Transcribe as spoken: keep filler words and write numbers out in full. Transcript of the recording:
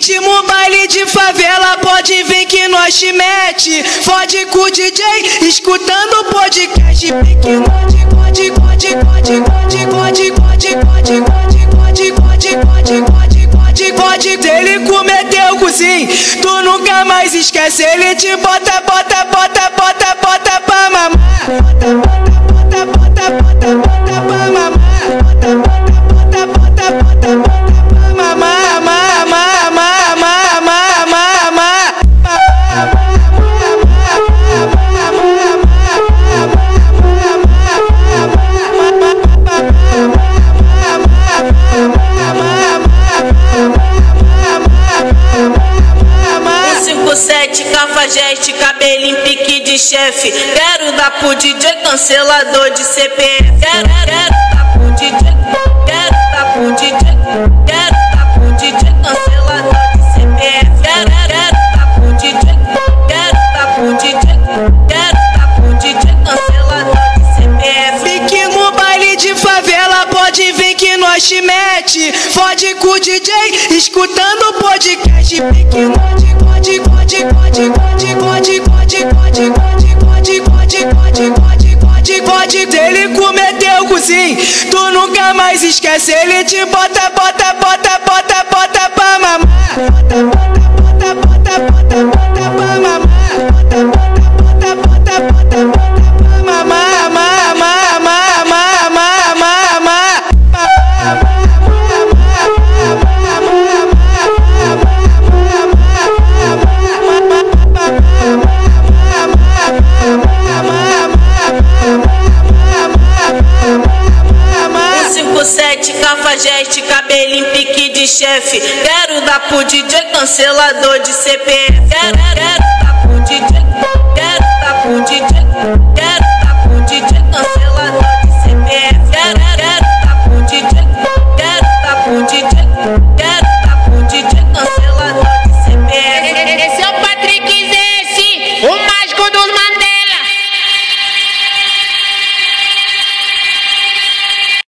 Ritmo baile de favela, pode vir que nós te mete. Fode com o D J, escutando o podcast. Pique gode, gode, gode, gode, gode, gode, gode, gode, gode, gode, gode, gode, gode, gode, gode. Se ele cometeu o cozinho, tu nunca mais esquece. Ele te bota, bota, bota, bota, bota pra mamar. Bota, bota, bota, bota, bota, bota pra mamar. Bota, bota, bota, bota, bota, bota pra mamar, mamar, mamar, mamar, mamar, mamar. cinco sete, cafajeste, cabelo em pique de chefe. Quero dar pro D J cancelador de C P F. Quero, quero dar pro D J, quero dar pro D J, quero dar pro D J cancelador de C P F. Quero, quero dar pro D J, quero dar pro D J, quero dar pro D J cancelador de C P F. Pique no baile de favela, pode vir que nós te mete. Fode com o D J, escutando o podcast. Pique gode, gode, gode, gode, gode, gode, gode, gode, gode, gode, gode, gode, gode, gode, gode. Se ele cometeu o cozinho, tu nunca mais esquece. Ele te bota, bota, bota, bota, bota pra mamar. Bota, bota, bota, bota, bota, bota pra mamar. Bota, bota, bota, bota, bota, bota pra mamar, mamar, mamar, mamar, mamar, mamar. cinco sete, cafajeste, cabelo em pique de chefe. Quero dar pro D J cancelador de C P F. Quero, quero